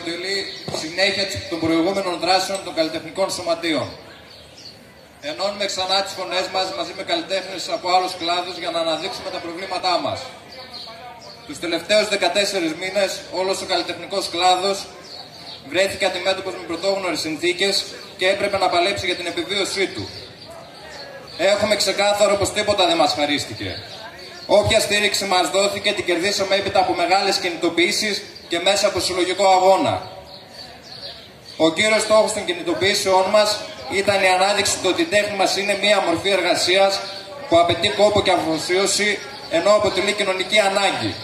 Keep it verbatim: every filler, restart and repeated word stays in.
αποτελεί συνέχεια των προηγούμενων δράσεων των καλλιτεχνικών σωματείων. Ενώνουμε ξανά τις φωνές μας μαζί με καλλιτέχνες από άλλους κλάδους για να αναδείξουμε τα προβλήματά μας. Τους τελευταίους δεκατέσσερις μήνες όλος ο καλλιτεχνικός κλάδος βρέθηκε αντιμέτωπος με πρωτόγνωρες συνθήκες και έπρεπε να παλέψει για την επιβίωσή του. Έχουμε ξεκάθαρο πως τίποτα δεν μας χαρίστηκε. Όποια στήριξη μας δόθηκε την κερδίσαμε έπειτα από μεγάλες κινητοποιήσεις και μέσα από συλλογικό αγώνα. Ο κύριος στόχος των κινητοποιήσεών μας ήταν η ανάδειξη του ότι η τέχνη μας είναι μία μορφή εργασίας που απαιτεί κόπο και αφοσίωση, ενώ αποτελεί κοινωνική ανάγκη.